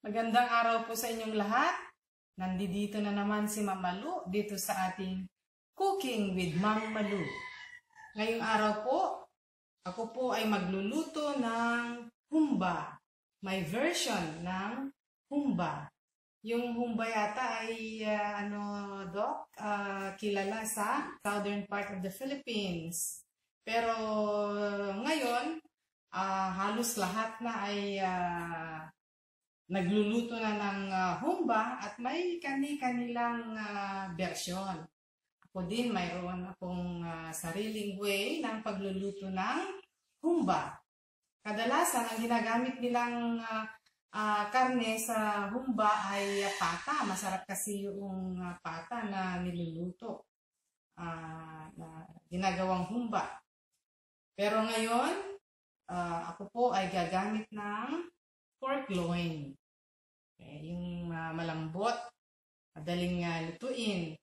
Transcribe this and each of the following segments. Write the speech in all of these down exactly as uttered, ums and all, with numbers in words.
Magandang araw po sa inyong lahat. Nandito na naman si Ma'am Malu dito sa ating Cooking with Ma'am Malu. Ngayong araw po, ako po ay magluluto ng humba. May version ng humba. Yung humba yata ay uh, ano, Doc, uh, kilala sa southern part of the Philippines. Pero ngayon, uh, halos lahat na ay uh, nagluluto na ng uh, humba at may kani-kanilang uh, bersyon. Ako din mayroon akong uh, sariling way ng pagluluto ng humba. Kadalasan ang ginagamit nilang uh, uh, karne sa humba ay uh, pata. Masarap kasi yung uh, pata na niluluto, uh, na ginagawang humba. Pero ngayon, uh, ako po ay gagamit ng pork loin. Okay, yung uh, malambot, madaling uh, lutuin.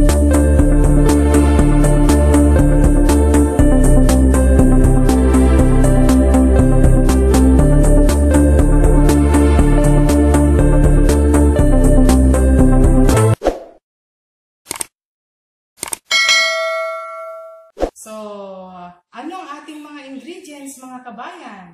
So, ano ang ating mga ingredients, mga kabayan?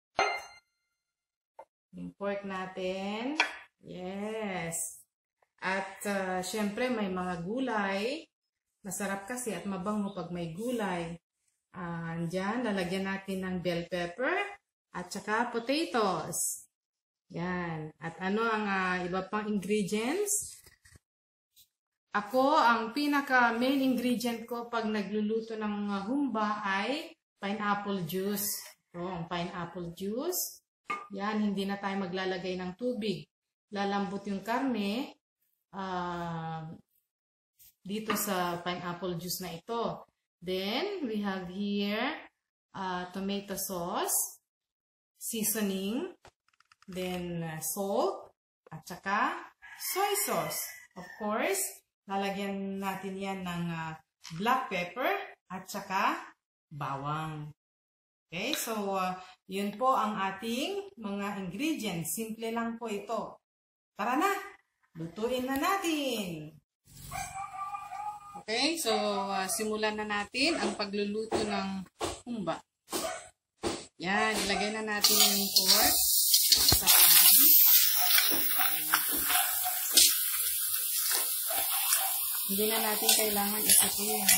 Yung pork natin. Yes. At uh, syempre may mga gulay. Masarap kasi at mabango pag may gulay. Uh, andyan, lalagyan natin ng bell pepper at saka potatoes. Yan. At ano ang uh, iba pang ingredients? Ako, ang pinaka main ingredient ko pag nagluluto ng uh, humba ay pineapple juice. Ito, ang pineapple juice. Yan, hindi na tayo maglalagay ng tubig. Lalambot yung karne uh, dito sa pineapple juice na ito. Then, we have here uh, tomato sauce, seasoning, then uh, salt, at saka soy sauce. Of course, lalagyan natin yan ng uh, black pepper at saka bawang. Okay, so uh, yun po ang ating mga ingredients. Simple lang po ito. Tara na, lutuin na natin. Okay, so uh, simulan na natin ang pagluluto ng humba. Yan, ilagay na natin yung pork sa pan. Hindi na natin kailangan isakuyan.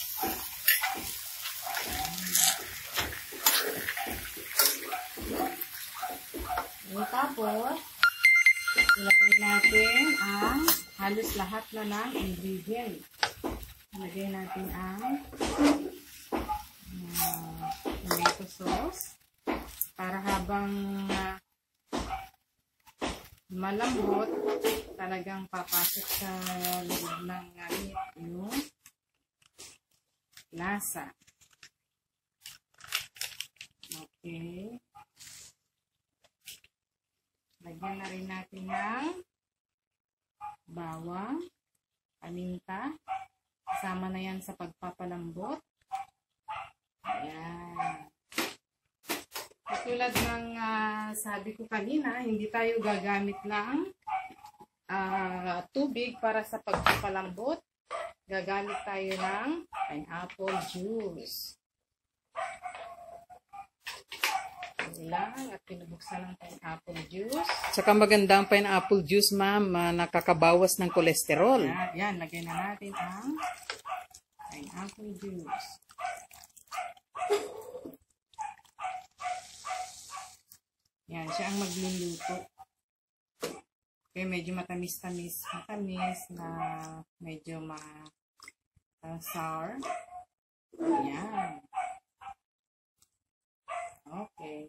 Tapos, ilagay natin ang halos lahat na ng ingredients. Ilagay natin ang uh, tomato sauce para habang uh, malambot, talagang papasok sa loob ng meat yung lasa. Okay. Lagyan na rin natin ng bawang, paminta. Kasama na yan sa pagpapalambot. Ayan. Katulad ng uh, sabi ko kanina, hindi tayo gagamit ng uh, tubig para sa pagpapalambot. Gagamit tayo ng pineapple juice. Lang at pinubuksan ng pineapple juice. Saka magandang pineapple juice, ma'am, uh, nakakabawas ng kolesterol. Yan, yan, lagyan na natin ang pineapple juice. Yan, siya ang magluluto. Okay, medyo matamis-tamis, matamis na medyo ma uh, sour. Yan. Okay.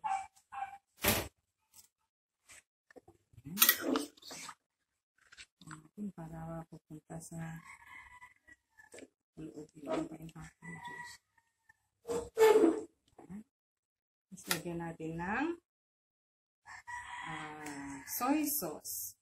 Natin para pupunta sa loob ng pineapple juice. Tapos lagyan natin ng uh, soy sauce.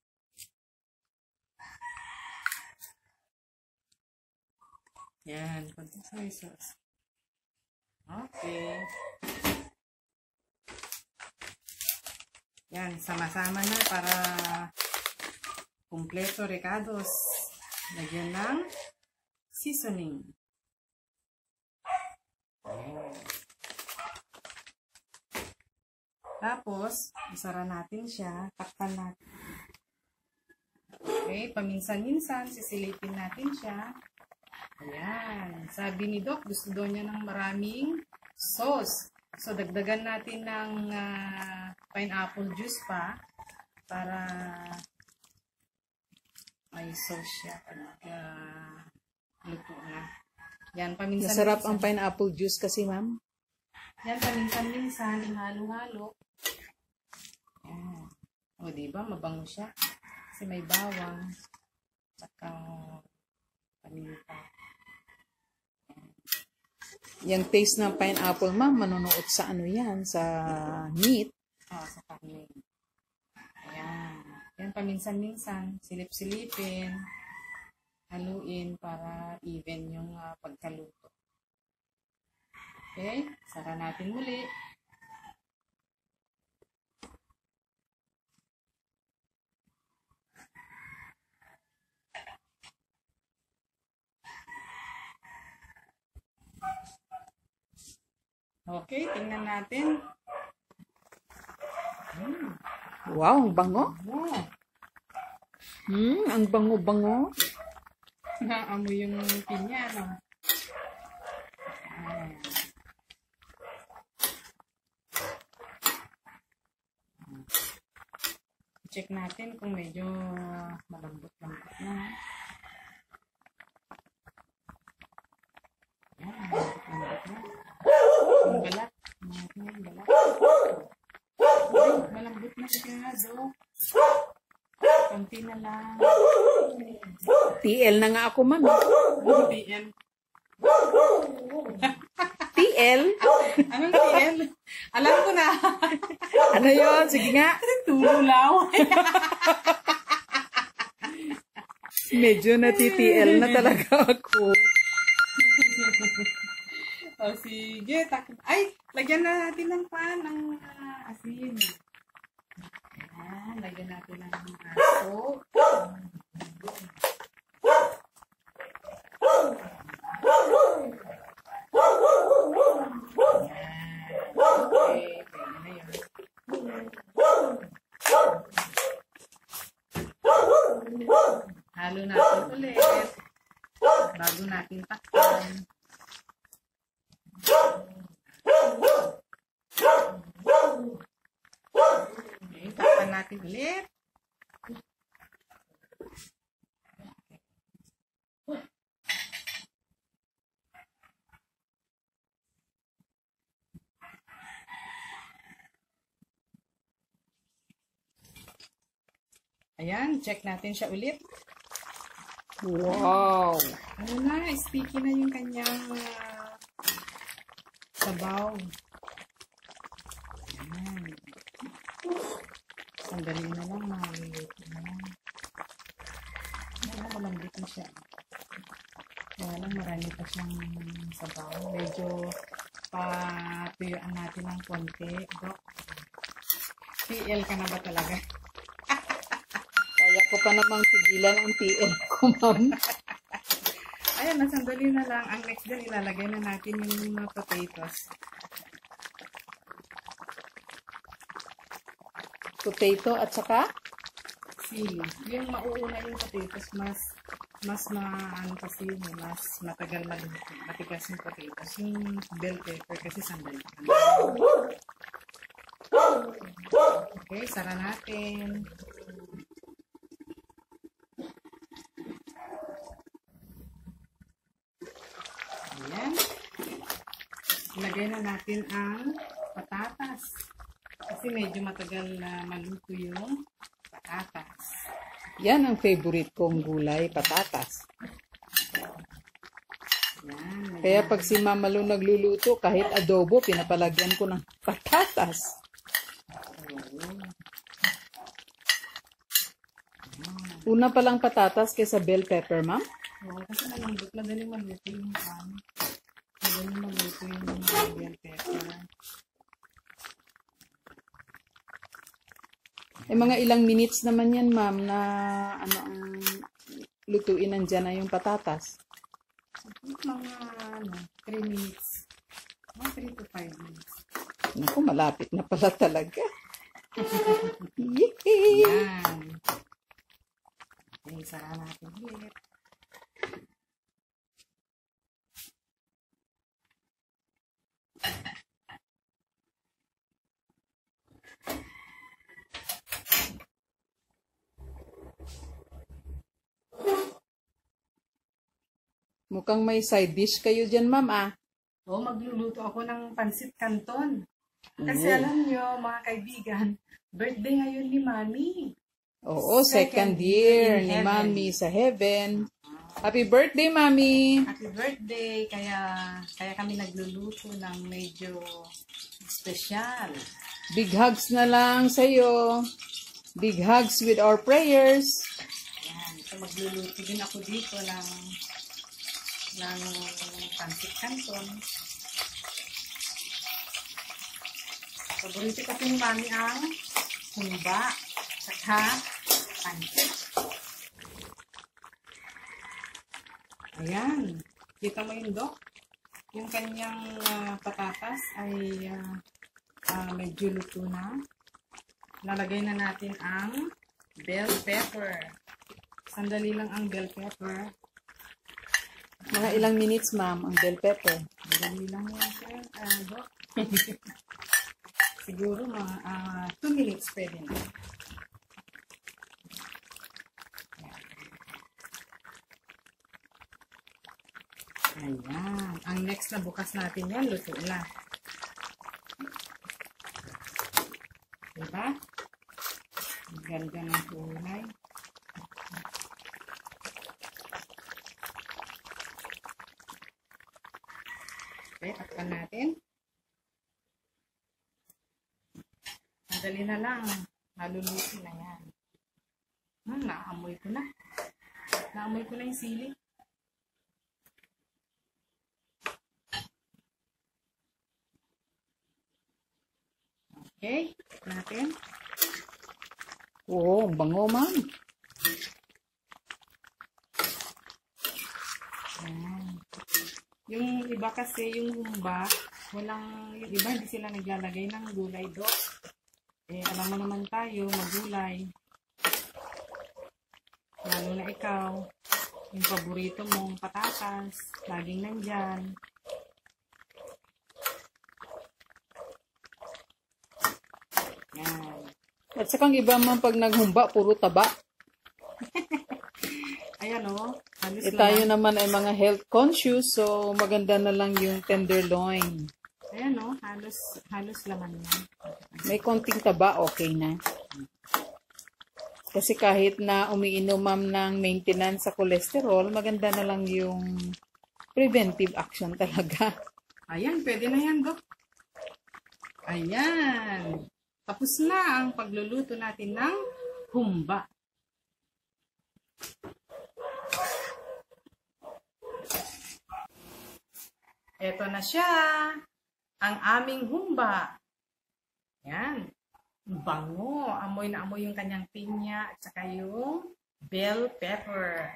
Yan, konti soy sauce. Okay. Yan, sama-sama na para kumpleto recados. Lagyan ng seasoning. Tapos, isara natin siya. Takpan natin. Okay, paminsan-minsan, sisilipin natin siya. Ayan. Sabi ni Doc, gusto daw niya ng maraming sauce. So, dagdagan natin ng uh, pineapple juice pa para may sauce siya pag uh, luto na. Yan, paminsan-minsan. Masarap ang pineapple juice kasi, ma'am. Yan, paminsan-minsan, halo-halo. Yan. O, diba? Mabango siya. Kasi may bawang. Saka paminta. Yung taste ng pineapple, ma'am, manunuot sa ano yan? Sa meat. Oh, sa karne. Ayan. Yan, paminsan-minsan. Silip-silipin. Haluin para even yung uh, pagkaluto. Okay? Sara natin muli. Okay, tingnan natin. Hmm. Wow, ang bango. Oh. Hmm, ang bango-bango. Naamoy yung pinya, no? Ayan. Check natin kung medyo malambot-lambot na. Ayan, malambot-lambot na. Yung balat. Malambot na yung balat. Ay, malambot na siya, do. Kunti na lang. T L na nga ako, ma'am. T L. T L? Anong T L? Alam ko na. Ano yun? Sige nga. Tululaw. Medyo na T T L na talaga ako. O sige. Ay, lagyan na natin ng pan, ng uh, asin. Ayan, lagyan natin ng aso. Okay, pwede na yun. Halo natin ulit bago natin takpan. Okay, takpan natin ulit. Ayan, check natin siya ulit. Wow! Ano na, sticky na yung kanyang uh, sabaw. Ayan. Sandali na lang, maluluto na lang. Ayan, malambot na siya. Kaya lang, marami pa siyang sabaw. Medyo patuyuan natin ng konti. Dok, T L ka na ba talaga? Kaya ko pa namang tigilan ang T L ko, ma'am. Ayan, nasandali na lang. Ang next din, ilalagay na natin yung mga potatoes. Potato at saka? Sili. Yung mauuna yung potatoes, mas mas ma, ano kasi, mas matagal maluto. Matigas yung potatoes. Yung bell pepper kasi sandali. Okay, sara natin. Ayan. Ilagay na natin ang patatas. Kasi medyo matagal na maluto yung patatas. Yan ang favorite kong gulay, patatas. Yan. Kaya pag si Mama Lu nagluluto, kahit adobo, pinapalagyan ko ng patatas. Una palang patatas kaysa bell pepper, ma'am? Oo, kasi malambot, madaling maluto yung pan. Madaling maluto yung bell pepper. Eh, mga ilang minutes naman yan, ma'am, na ano ang lutuin nandyan na yung patatas. Mga ano, three minutes. Mga three to five minutes. Naku, malapit na pala talaga. Yay! Yan. Okay, sara natin ulit. Mukhang may side dish kayo dyan, ma'am, ah. O, magluluto ako ng pansit canton. Kasi Oo. alam nyo, mga kaibigan, birthday ngayon ni Mami. Oo, second, Second year year in ni heaven. Mami sa heaven. Happy birthday, Mami! Happy birthday! Kaya, kaya kami nagluluto ng medyo special. Big hugs na lang sa'yo. Big hugs with our prayers. Yan. So, magluluto din ako dito ng ng pansit canton. Paborito kasi ni Mami ang humba saka pansit. Ayan. Kita mo yun, Dok? Yung kanyang uh, patatas ay uh, uh, medyo luto na. Lalagay na natin ang bell pepper. Sandali lang ang bell pepper. Mga ilang minutes, ma'am, ang bell pepper. Sandali lang yan, sir. Uh, Dok. Siguro mga uh, two minutes pwede na. Ayan. Ang next na bukas natin yan, luto na. Diba? Ang ganda ng kulay. Okay, takpan natin. Madali na lang. Maluluto na yan. Hmm, naamoy ko na. Naamoy ko na yung sili. Okay, natin. Oo, bango, ma'am. Ayan. Yung iba kasi, yung humba, walang, yung iba hindi sila naglalagay ng gulay, Dok. Eh, alam mo naman tayo, magulay. Lalo na ikaw, yung paborito mong patatas, laging nandyan. Yan. At saka ang iba man pag naghumba, puro taba. Ayan o. Halos Eh lang. tayo naman ay mga health conscious, so maganda na lang yung tenderloin. Ayan o. Halos, halos laman yan. May konting taba, okay na. Kasi kahit na umiinom, ma'am, ng maintenance sa cholesterol, maganda na lang yung preventive action talaga. Ayan, pwede na yan, Dok. Ayan. Tapos na ang pagluluto natin ng humba. Ito na siya. Ang aming humba. Yan. Bango. Amoy na amoy yung kanyang pinya at saka yung bell pepper.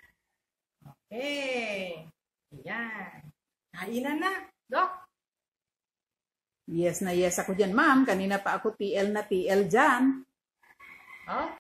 Okay. Ayan. Kainan na, Dok. Yes na yes ako dyan, ma'am. Kanina pa ako T L na T L dyan. Okay.